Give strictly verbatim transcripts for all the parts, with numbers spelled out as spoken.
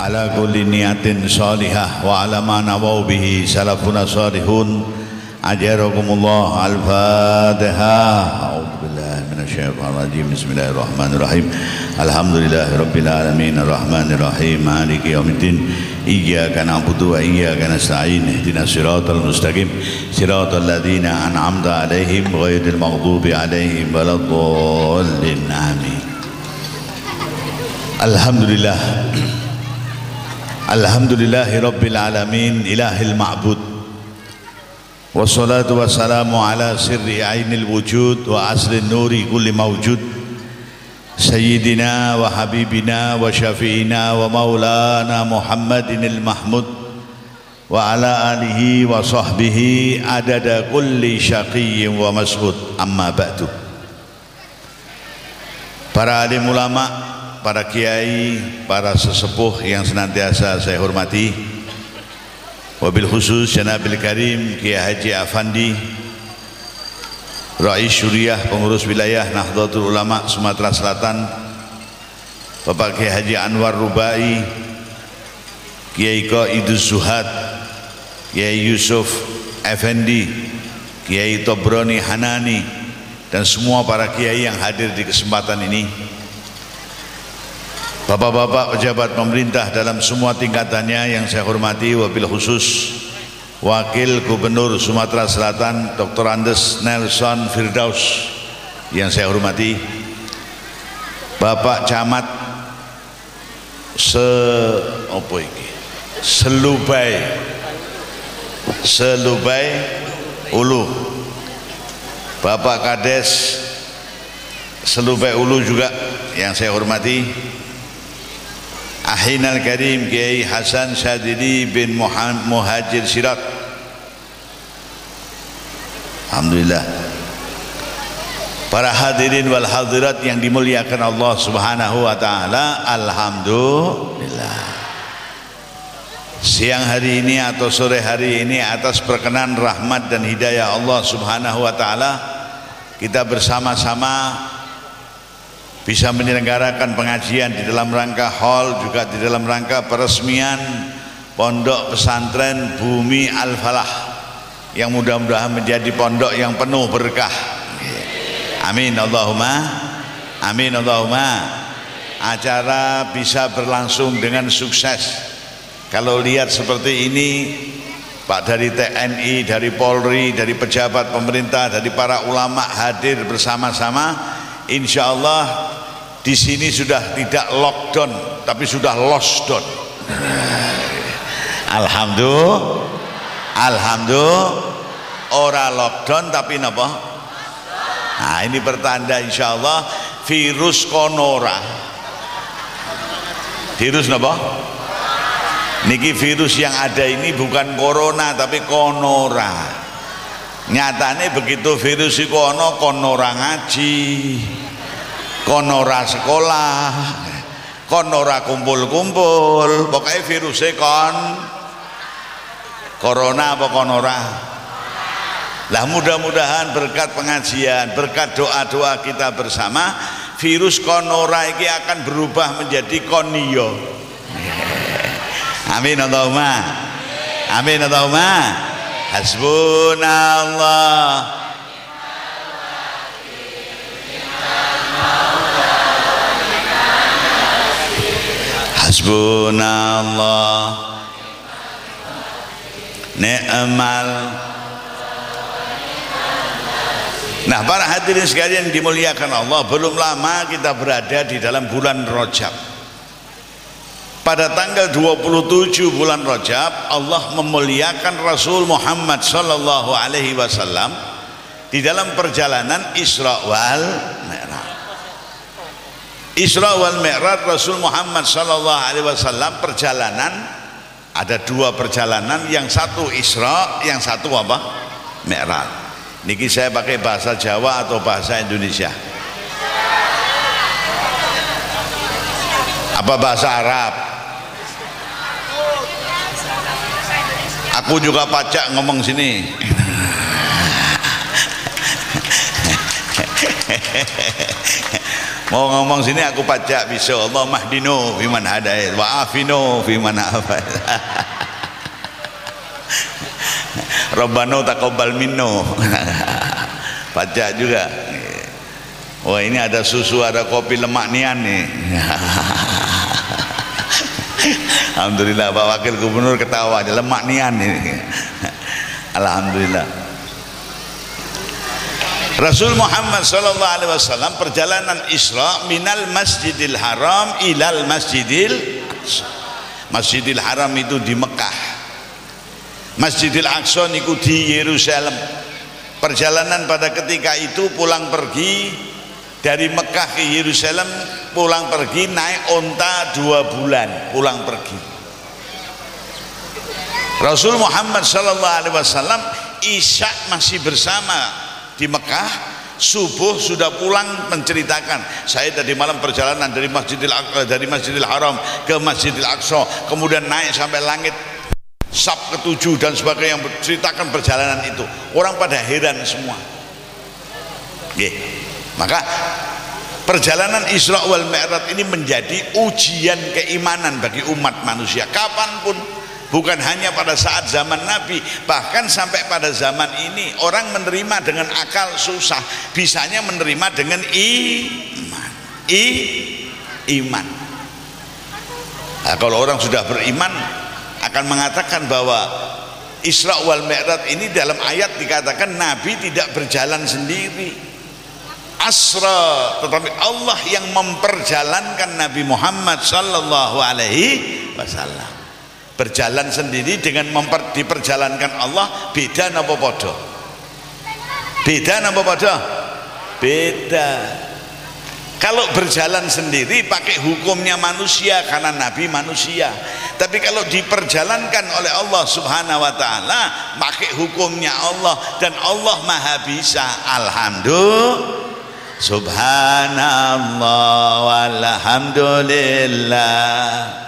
ala kulli niyatin salihah wa ala ma nawaw bihi salafuna salihun. Ajarakumullah. Al-Fatihah. A'udzu billahi minasyaitonir rajim. Bismillahirrahmanirrahim. Alhamdulillahi rabbil alamin arrahmanir rahim maliki yaumiddin. Iyyaka na'budu wa iyyaka nasta'in. Ihdinas siratal mustaqim. Siratal ladzina an'amta 'alaihim ghairil maghdubi 'alaihim waladdallin. Amin. Alhamdulillah. Alhamdulillahi rabbil alamin ilahil ma'bud. Wassalatu wassalamu ala sirri ainil wujud wa aslin nuri kulli mawjud. Sayyidina wa habibina wa syafi'ina wa maulana Muhammadinil mahmud wa ala alihi wa sahbihi adada kulli syaqiyyin wa mas'ud. Amma ba'du. Para alim ulama, para kiai, para sesepuh yang senantiasa saya hormati, wabil khusus Janabil Karim Kiai Haji Afandi, Rais Syuriah Pengurus Wilayah Nahdlatul Ulama Sumatera Selatan, Bapak Kiai Haji Anwar Rubai, Kiai Qaiduz Zuhad, Kiai Yusuf Effendi, Kiai Tobroni Hanani, dan semua para kiai yang hadir di kesempatan ini, bapak-bapak pejabat pemerintah dalam semua tingkatannya yang saya hormati, wabil khusus Wakil Gubernur Sumatera Selatan Doktor Andes Nelson Firdaus yang saya hormati, Bapak Camat se opo iki Selubai Selubai Ulu, Bapak Kades Selubai Ulu juga yang saya hormati, Ahinal Karim Kiai Hasan Syadili bin Muhammad Muhajir Sirat. Alhamdulillah. Para hadirin wal hadirat yang dimuliakan Allah Subhanahu wa taala, alhamdulillah. Siang hari ini atau sore hari ini, atas perkenan rahmat dan hidayah Allah Subhanahu wa taala, kita bersama-sama bisa menyelenggarakan pengajian di dalam rangka hall, juga di dalam rangka peresmian Pondok Pesantren Bumi Al-Falah yang mudah-mudahan menjadi pondok yang penuh berkah. Amin Allahumma amin Allahumma. Acara bisa berlangsung dengan sukses. Kalau lihat seperti ini, Pak dari T N I, dari Polri, dari pejabat pemerintah, dari para ulama hadir bersama-sama, insya Allah di sini sudah tidak lockdown tapi sudah lockdown. Alhamdulillah, alhamdulillah, ora lockdown tapi napa? Nah, ini pertanda insya Allah virus konora. Virus napa? Niki virus yang ada ini bukan corona tapi konora. Nyatane begitu virus iku ana, konora ngaji, konora sekolah, konora kumpul-kumpul, pokoknya virusnya kon corona apa konora. Lah mudah-mudahan berkat pengajian, berkat doa-doa kita bersama, virus konora ini akan berubah menjadi koniyo. Amin Allahumma amin Allahumma. Hasbunallah Hasbunallah ni'mal. Nah, para hadirin sekalian dimuliakan Allah, belum lama kita berada di dalam bulan Rajab. Pada tanggal dua puluh tujuh bulan Rajab, Allah memuliakan Rasul Muhammad sallallahu alaihi wasallam di dalam perjalanan Isra wal Mi'raj. Isra wal Mi'raj Rasul Muhammad sallallahu alaihi wasallam perjalanan, ada dua perjalanan, yang satu Isra, yang satu apa? Mi'raj. Niki saya pakai bahasa Jawa atau bahasa Indonesia? Apa bahasa Arab? Aku juga pajak ngomong sini. Mau ngomong sini aku pajak bisa. Allah mahdino fiman hadait wa afino fiman afait. Rabbana taqabbal minno. Pajak juga. Wah, ini ada susu, ada kopi lemak nian nih. Alhamdulillah Pak Wakil Gubernur ketawa aja, lemak nian ini. Alhamdulillah. Rasul Muhammad sallallahu alaihi wasallam perjalanan Isra minal Masjidil Haram ilal Masjidil Aqsa. Masjidil Haram itu di Mekah, Masjidil Aqsa niku di Yerusalem. Perjalanan pada ketika itu pulang pergi dari Mekah ke Yerusalem, pulang pergi naik onta dua bulan pulang pergi. Rasul Muhammad sallallahu alaihi wasallam Isya masih bersama di Mekah, subuh sudah pulang menceritakan, saya tadi malam perjalanan dari Masjidil Aqsa, dari Masjidil Haram ke Masjidil Aqsa, kemudian naik sampai langit sab ketujuh dan sebagainya, yang menceritakan perjalanan itu. Orang pada heran semua. Oke. Maka perjalanan Isra wal Mi'raj ini menjadi ujian keimanan bagi umat manusia kapanpun. Bukan hanya pada saat zaman Nabi, bahkan sampai pada zaman ini orang menerima dengan akal susah, bisanya menerima dengan iman. I, iman. Nah, kalau orang sudah beriman akan mengatakan bahwa Isra wal Mi'raj ini dalam ayat dikatakan Nabi tidak berjalan sendiri. Asra, tetapi Allah yang memperjalankan Nabi Muhammad sallallahu alaihi wasallam. Berjalan sendiri dengan memper, diperjalankan Allah beda napa padha? Beda napa padha? Beda. Kalau berjalan sendiri pakai hukumnya manusia karena Nabi manusia. Tapi kalau diperjalankan oleh Allah Subhanahu wa taala pakai hukumnya Allah, dan Allah Maha Bisa. Alhamdulillah. Subhanallah walhamdulillah.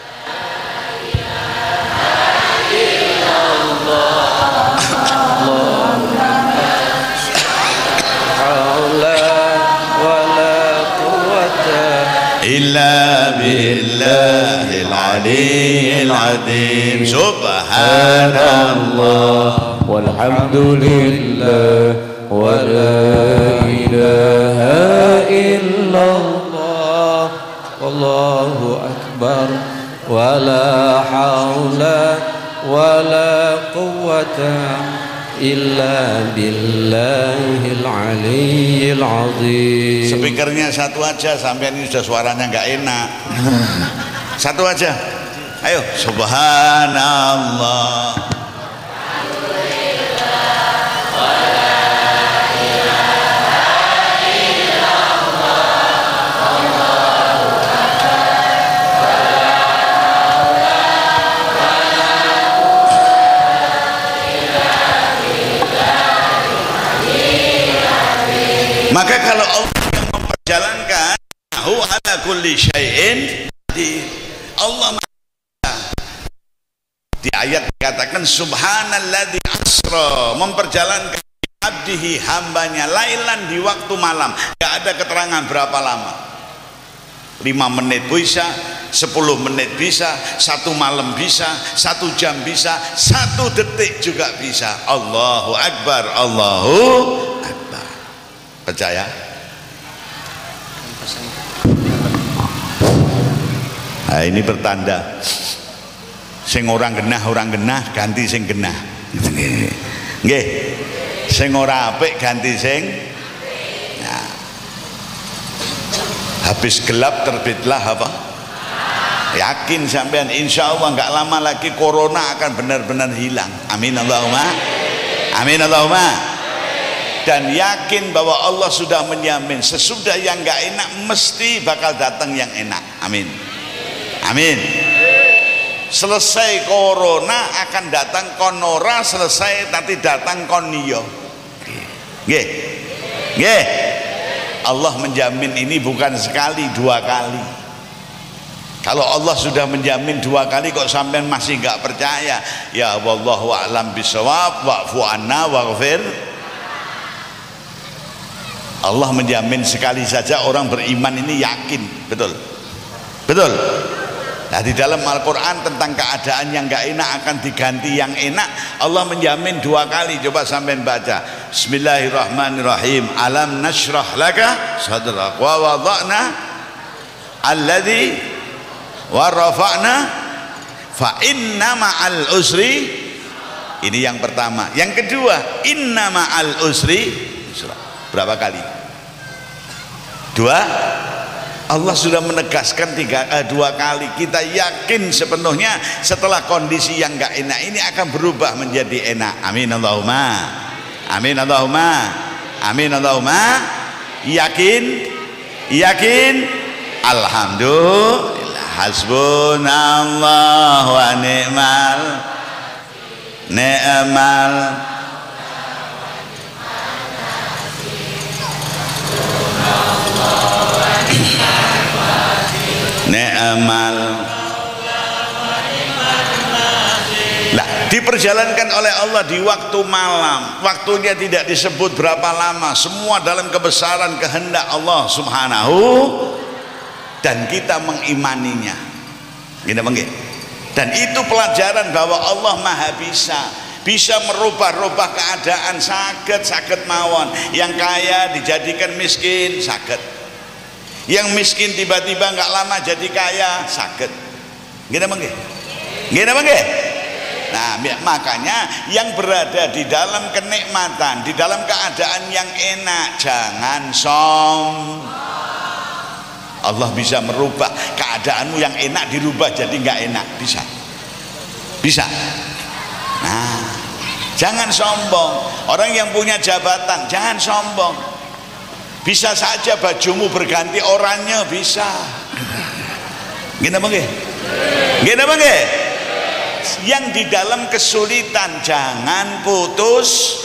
Illa billahil aliyyil azim. Subhanallah walhamdulillah wa la ilaha illallah wallahu akbar wa la haula wa la quwwata illa billahil aliyyil azim. Speakernya satu aja, sampai ini sudah suaranya nggak enak. Satu aja. Ayo, subhanallah. Maka kalau Allah yang memperjalankan, Hu ala kulli syai'in qadir. Allah di ayat dikatakan subhanalladzi asra, memperjalankan abdihi, hambanya, lailan, di waktu malam. Gak ada keterangan berapa lama, lima menit bisa, sepuluh menit bisa, satu malam bisa, satu jam bisa, satu detik juga bisa. Allahu Akbar, Allahu Akbar. Percaya? Nah, ini pertanda sing orang genah orang genah ganti sing genah. Nggih. Sing ora apik ganti sing. Nah. Habis gelap terbitlah apa? Yakin sampean, insya Allah nggak lama lagi corona akan benar-benar hilang. Amin Allahumma. Amin Allahumma. Dan yakin bahwa Allah sudah menjamin sesudah yang nggak enak mesti bakal datang yang enak. Amin. Amin. Selesai corona akan datang konora, selesai nanti datang koniyo. Nggih. Nggih. Allah menjamin ini bukan sekali, dua kali. Kalau Allah sudah menjamin dua kali kok sampean masih nggak percaya? Ya wallahu a'lam bishawab, wa'fu anna waghfir. Allah menjamin sekali saja orang beriman ini yakin, betul, betul. Nah di dalam Al-Quran tentang keadaan yang gak enak akan diganti yang enak, Allah menjamin dua kali. Coba sampean baca Bismillahirrahmanirrahim. Alam nashrah laka sadrak wa wada'na alladhi wa rafa'na fa inna ma'al usri. Ini yang pertama. Yang kedua, inna ma'al usri. Berapa kali? Dua. Allah sudah menegaskan tiga, eh, dua kali. Kita yakin sepenuhnya setelah kondisi yang gak enak ini akan berubah menjadi enak. Amin Allahumma. Amin Allahumma. Amin Allahumma. Yakin? Yakin? Alhamdulillah. Hasbunallah wa ni'mal ni'mal ni'mal. Lah diperjalankan oleh Allah di waktu malam, waktunya tidak disebut berapa lama, semua dalam kebesaran kehendak Allah Subhanahu, dan kita mengimaninya. Gini bangke. Dan itu pelajaran bahwa Allah Maha Bisa, bisa merubah-rubah keadaan. Saged-saged mawon. Yang kaya dijadikan miskin, saged. Yang miskin tiba-tiba nggak lama jadi kaya, saged. Gini bangke. Gini bangke. Nah makanya yang berada di dalam kenikmatan, di dalam keadaan yang enak, jangan sombong. Allah bisa merubah keadaanmu yang enak, dirubah jadi nggak enak, bisa, bisa. Nah, jangan sombong. Orang yang punya jabatan, jangan sombong. Bisa saja bajumu berganti orangnya, bisa. Gini bang, gini bang. Yang di dalam kesulitan jangan putus.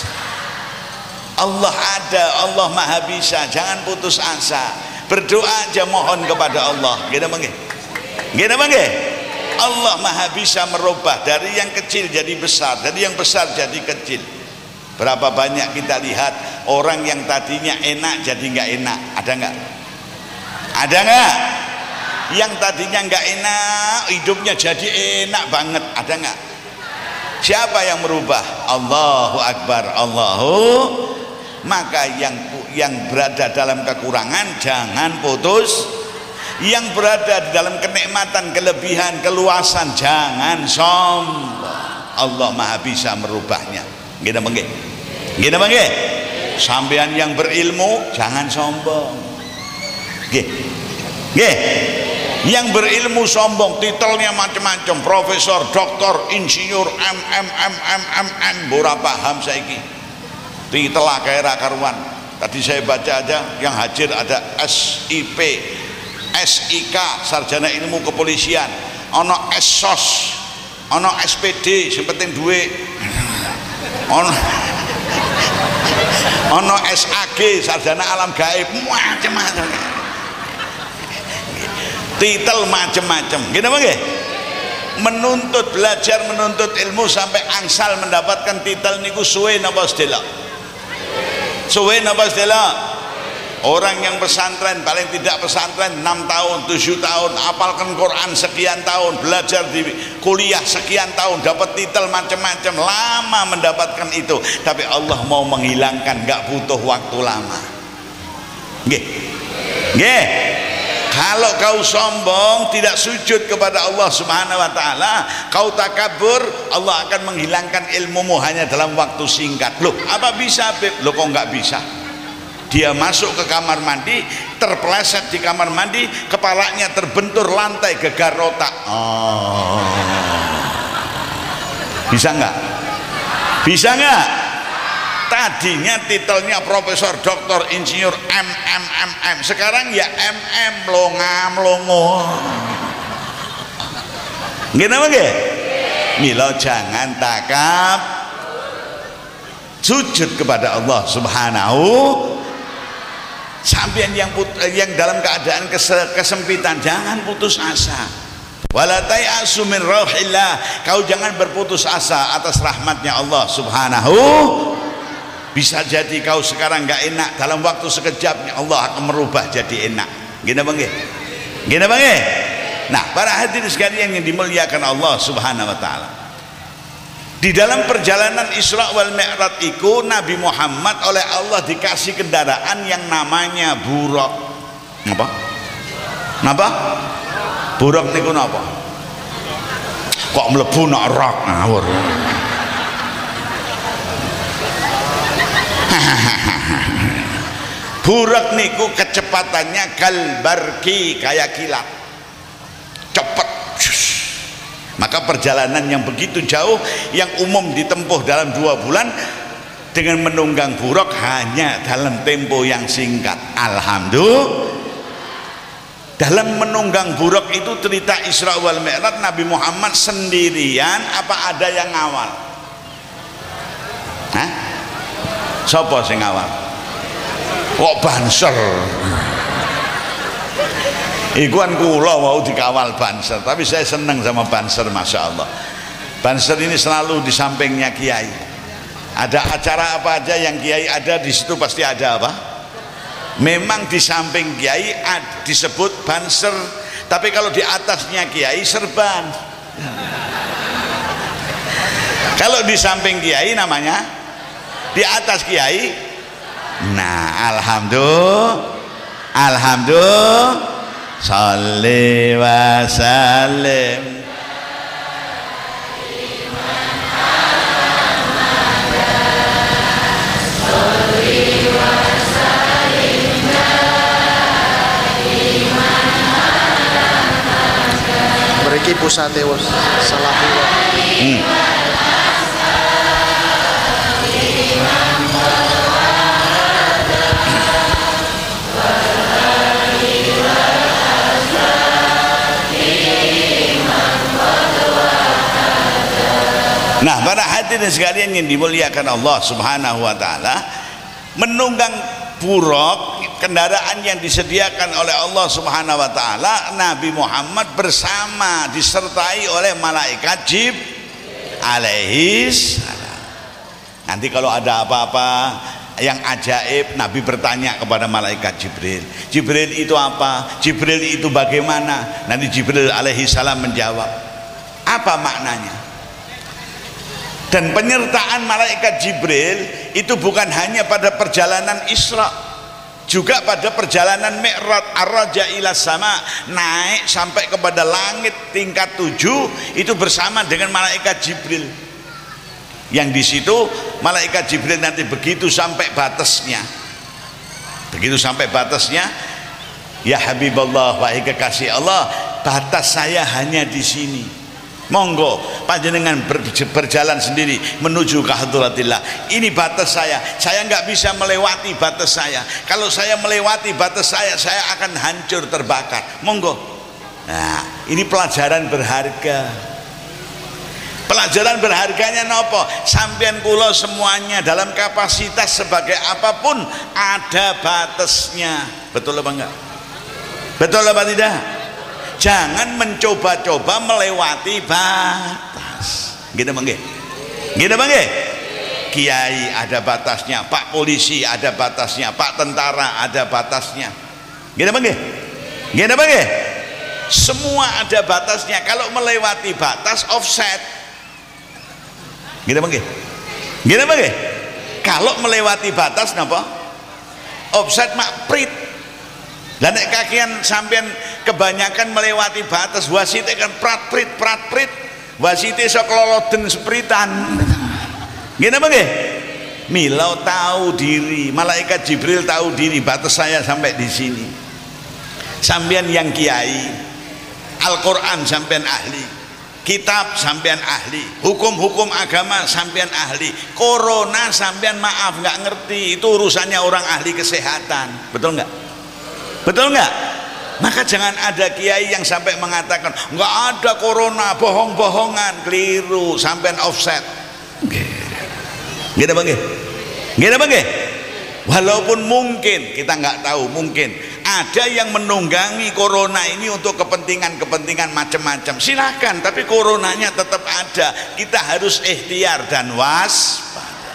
Allah ada, Allah Maha Bisa, jangan putus asa. Berdoa aja, mohon kepada Allah. Gini bang, gini bang. Allah Maha Bisa merubah dari yang kecil jadi besar, dari yang besar jadi kecil. Berapa banyak kita lihat orang yang tadinya enak jadi nggak enak, ada nggak? Ada nggak? Yang tadinya nggak enak, hidupnya jadi enak banget, ada nggak? Siapa yang merubah? Allahu Akbar, Allahu. Maka yang yang berada dalam kekurangan jangan putus, yang berada di dalam kenikmatan, kelebihan, keluasan jangan sombong. Allah Maha Bisa merubahnya. Gini bangke, gini bangke. Sampean yang berilmu jangan sombong. Gih, gih. Yang berilmu sombong, titelnya macam-macam, profesor, doktor, insinyur, M M M M M M, ora paham saiki. Titel akeh ra karuan. Tadi saya baca aja yang hadir ada S I P, S I K, sarjana ilmu kepolisian, ono S S O S, ono S P D, sing penting duwe. Ono ono S A G, sarjana alam gaib, macam-macam. Titel macam-macam. Gini bang, menuntut, belajar menuntut ilmu sampai angsal mendapatkan titel niku suwe napa sedela? Suwe napa sedela? Orang yang pesantren, paling tidak pesantren enam tahun, tujuh tahun, hafalkan Quran sekian tahun, belajar di kuliah sekian tahun, dapat titel macam-macam, lama mendapatkan itu. Tapi Allah mau menghilangkan, gak butuh waktu lama. Nggih. Nggih. Kalau kau sombong, tidak sujud kepada Allah Subhanahu wa taala, kau takabur, Allah akan menghilangkan ilmumu hanya dalam waktu singkat. Loh, apa bisa, Beb? Loh, kok nggak bisa? Dia masuk ke kamar mandi, terpeleset di kamar mandi, kepalanya terbentur lantai, gegar otak. Oh. Bisa nggak? Bisa nggak? Tadinya titelnya profesor, doktor, insinyur, M M M M, sekarang ya M M, melonga melongo. Gini apa nggih? Mila jangan takab, sujud kepada Allah Subhanahu. Sampeyan yang put, yang dalam keadaan kesempitan jangan putus asa. Wala ta'asu min rauhillah, kau jangan berputus asa atas rahmatnya Allah Subhanahu. Bisa jadi kau sekarang nggak enak, dalam waktu sekejap Allah akan merubah jadi enak. Gini bang, gini bang. Nah, para hadirin sekalian yang dimuliakan Allah Subhanahu Wa Taala, di dalam perjalanan Isra wal Mi'raj itu Nabi Muhammad oleh Allah dikasih kendaraan yang namanya buraq. Apa? Napa? Buraq niku napa? Kok mlebu nak rok ngawur. Buraq niku kecepatannya kalbarki, kayak kilat, cepet. Maka perjalanan yang begitu jauh yang umum ditempuh dalam dua bulan dengan menunggang buraq hanya dalam tempo yang singkat. Alhamdulillah. Dalam menunggang buraq itu cerita Isra wal Mi'raj Nabi Muhammad sendirian apa ada yang ngawal? Hah? Sopo sing ngawal? Kok banser? Ikuan kula mau dikawal banser, tapi saya senang sama banser, masya Allah. Banser ini selalu di sampingnya kiai. Ada acara apa aja yang kiai ada di situ pasti ada apa? Memang di samping kiai ad, disebut banser, tapi kalau di atasnya kiai serban. Kalau di samping kiai namanya, di atas kiai. Nah, alhamdulillah, alhamdulillah, sholli wa sallim. Mereka pusate wis salah hmm. Nah, para hadirin sekalian yang dimuliakan Allah Subhanahu Wa Taala, menunggang buraq, kendaraan yang disediakan oleh Allah Subhanahu Wa Taala, Nabi Muhammad bersama disertai oleh malaikat Jibril alaihi salam. Nanti kalau ada apa-apa yang ajaib, Nabi bertanya kepada malaikat Jibril, Jibril itu apa? Jibril itu bagaimana? Nanti Jibril alaihi salam menjawab, apa maknanya? Dan penyertaan malaikat Jibril itu bukan hanya pada perjalanan Isra, juga pada perjalanan Mi'raj, ar-raja ila sama, naik sampai kepada langit tingkat tujuh, itu bersama dengan malaikat Jibril. Yang di situ malaikat Jibril nanti begitu sampai batasnya, begitu sampai batasnya, ya Habibullah, wahai kekasih Allah, batas saya hanya di sini. Monggo panjenengan berjalan sendiri menuju ke hadratillah. Ini batas saya, saya nggak bisa melewati batas saya. Kalau saya melewati batas saya, saya akan hancur terbakar. Monggo. Nah, ini pelajaran berharga. Pelajaran berharganya nopo? Sampean kula semuanya dalam kapasitas sebagai apapun ada batasnya. Betul apa enggak? Betul apa tidak? Jangan mencoba-coba melewati batas. Gitu bang, gitu bang. Kiai ada batasnya, Pak Polisi ada batasnya, Pak Tentara ada batasnya. Gitu bang, gitu bang. Semua ada batasnya. Kalau melewati batas offset. Gitu bang, gitu bang. Kalau melewati batas, napa? Offset mak prit. Dan nek kakian sampean kebanyakan melewati batas, wasite kan prat prit prat prit, wasite sok loloden spritan. Gini apa nggih? Milau tahu diri, malaikat Jibril tahu diri, batas saya sampai di sini. Sampean yang kiai, Al-Qur'an sampean ahli, kitab sampean ahli, hukum-hukum agama sampean ahli, corona sampean maaf nggak ngerti, itu urusannya orang ahli kesehatan. Betul nggak? Betul nggak? Maka jangan ada kiai yang sampai mengatakan nggak ada corona, bohong-bohongan, keliru, sampean offset. Gitu bang, gitu bang. Walaupun mungkin kita nggak tahu, mungkin ada yang menunggangi corona ini untuk kepentingan-kepentingan macam-macam. Silakan, tapi coronanya tetap ada. Kita harus ikhtiar dan waspada.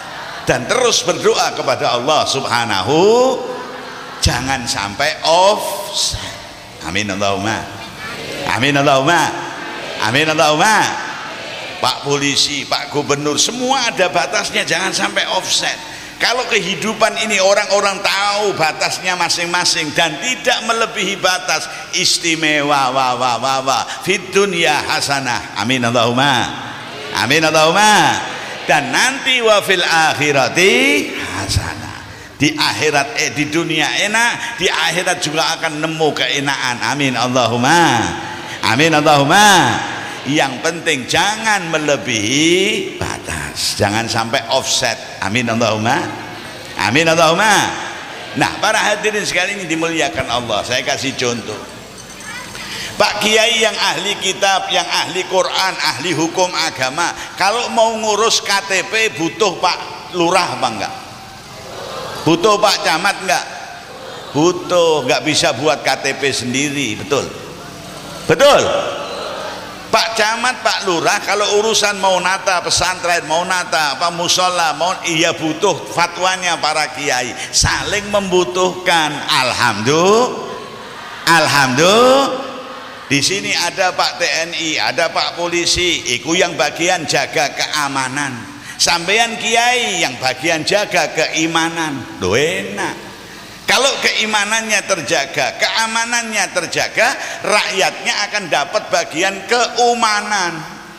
dan terus berdoa kepada Allah Subhanahu, jangan sampai offset. Amin Allahumma. Amin Allahumma. Amin Allahumma. Pak polisi, Pak gubernur, semua ada batasnya, jangan sampai offset. Kalau kehidupan ini orang-orang tahu batasnya masing-masing dan tidak melebihi batas, istimewa wa wa wa wa fid dunya hasanah. Amin Allahumma. Amin Allahumma. Dan nanti wa fil akhirati hasanah. Di akhirat eh di dunia enak, di akhirat juga akan nemu keenaan. Amin Allahumma. Amin Allahumma. Yang penting jangan melebihi batas, jangan sampai offset. Amin Allahumma. Amin Allahumma. Nah, para hadirin sekalian ini dimuliakan Allah, saya kasih contoh. Pak Kiai yang ahli kitab, yang ahli Quran, ahli hukum agama, kalau mau ngurus K T P butuh Pak Lurah apa enggak? Butuh Pak Camat enggak? Butuh, enggak bisa buat K T P sendiri, betul? Betul? Pak Camat, Pak Lurah kalau urusan mau nata pesantren, mau nata apa musola, mau iya butuh fatwanya para kiai, saling membutuhkan. Alhamdulillah. Alhamdulillah. Di sini ada Pak T N I, ada Pak polisi, iku yang bagian jaga keamanan. Sampean kiai yang bagian jaga keimanan. Loh enak. Kalau keimanannya terjaga, keamanannya terjaga, rakyatnya akan dapat bagian keumanan.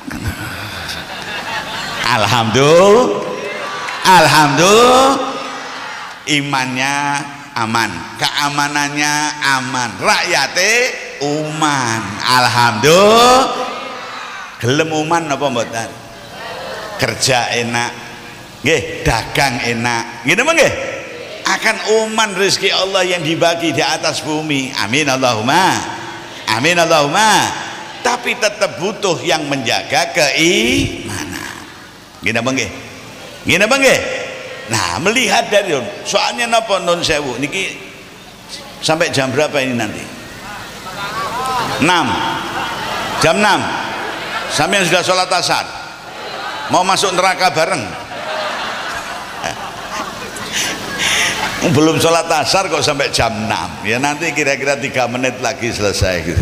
Alhamdulillah. Alhamdulillah. Imannya aman, keamanannya aman, rakyatnya uman. Alhamdulillah. Gelem uman apa mboten? Kerja enak, nggih, dagang enak. Ngene nggih? Akan uman rezeki Allah yang dibagi di atas bumi. Amin Allahumma. Amin Allahumma. Tapi tetap butuh yang menjaga keimanan. Gini apa nggih? Gini apa nggih? Nah, melihat dari soalnya napa nun sewu niki sampai jam berapa ini nanti? enam. Jam enam. Sampai sudah sholat asar. Mau masuk neraka bareng? Belum sholat asar kok sampai jam enam. Ya nanti kira-kira tiga menit lagi selesai gitu.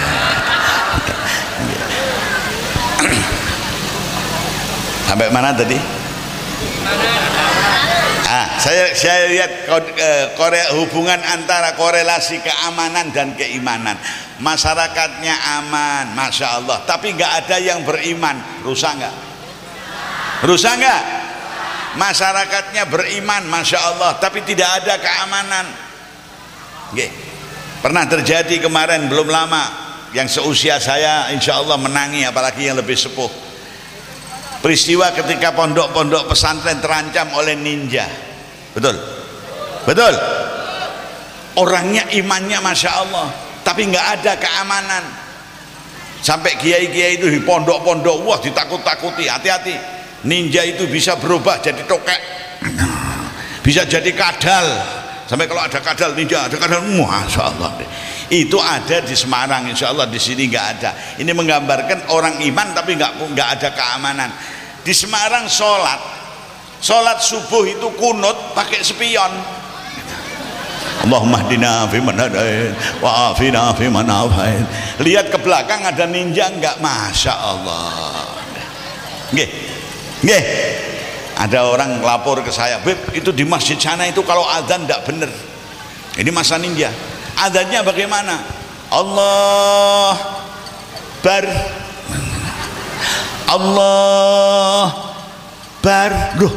Sampai mana tadi? Ah, saya saya lihat Korea, hubungan antara korelasi keamanan dan keimanan. Masyarakatnya aman, masya Allah. Tapi nggak ada yang beriman, rusak nggak? Rusak nggak? Masyarakatnya beriman, masya Allah, tapi tidak ada keamanan. Oke. Pernah terjadi kemarin belum lama, yang seusia saya insya Allah menangi, apalagi yang lebih sepuh. Peristiwa ketika pondok-pondok pesantren terancam oleh ninja. Betul? Betul? Orangnya imannya masya Allah, tapi nggak ada keamanan. Sampai kiai-kiai itu di pondok-pondok, wah ditakut-takuti, hati-hati. Ninja itu bisa berubah jadi tokek, bisa jadi kadal. Sampai kalau ada kadal ninja, ada kadal, masya Allah. Itu ada di Semarang, insya Allah di sini nggak ada. Ini menggambarkan orang iman tapi nggak nggak ada keamanan. Di Semarang sholat, sholat subuh itu kunut pakai spion. Allahumma hdina fi man hadain wa afina fi man afait. Lihat ke belakang ada ninja nggak? Masya Allah. Nggih. Nggih, ada orang lapor ke saya, Beb, itu di masjid sana itu kalau azan tidak benar. Ini masa ninja. Azannya bagaimana? Allah bar, Allah bar. Loh.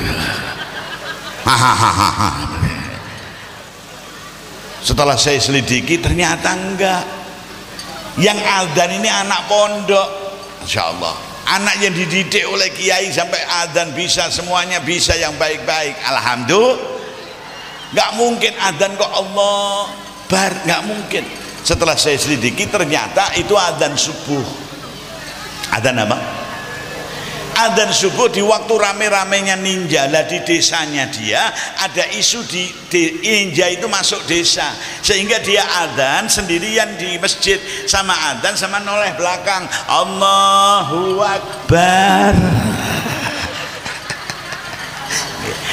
Setelah saya selidiki ternyata enggak. Yang azan ini anak pondok, insya Allah. Anak yang dididik oleh kiai sampai adzan bisa, semuanya bisa yang baik-baik. Alhamdulillah. Nggak mungkin adzan kok Allah bar, nggak mungkin. Setelah saya selidiki ternyata itu adzan subuh. Adzan apa? Adzan subuh di waktu rame-ramenya ninja. Lah di desanya dia ada isu di, di ninja itu masuk desa, sehingga dia adzan sendirian di masjid, sama adzan sama noleh belakang, Allahu Akbar.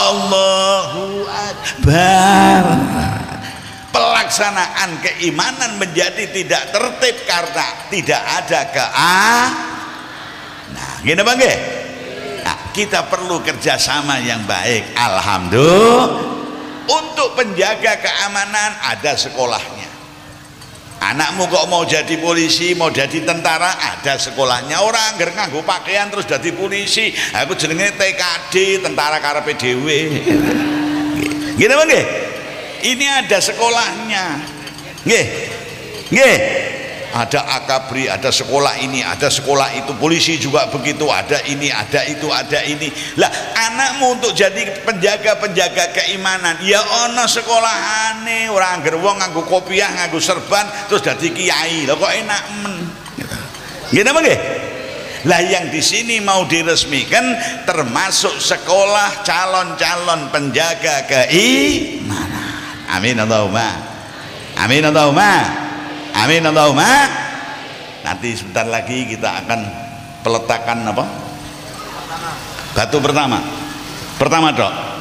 Allahu Akbar. Pelaksanaan keimanan menjadi tidak tertib karena tidak ada kea. Nah, gini bang, nah, kita perlu kerjasama yang baik. Alhamdulillah. Untuk penjaga keamanan ada sekolahnya. Anakmu kok mau jadi polisi, mau jadi tentara, ada sekolahnya. Orang ngger nganggo pakaian terus jadi polisi. Aku jenenge T K D, tentara karepe dhewe. Gini bang, ini ada sekolahnya. Nggih. Nggih. Ada akabri, ada sekolah ini, ada sekolah itu, polisi juga begitu, ada ini, ada itu, ada ini. Lah anakmu untuk jadi penjaga-penjaga keimanan, ya ono sekolahane, orang ngger wong nganggo kopiah, nganggo serban terus dadi kiai. Lah kok enak men. Ngene apa nggih? Lah yang di sini mau diresmikan termasuk sekolah calon-calon penjaga keimanan. Amin Allahumma. Amin Allahumma. Amin Allahumma. Nanti sebentar lagi kita akan peletakan apa? Batu pertama. Pertama dok.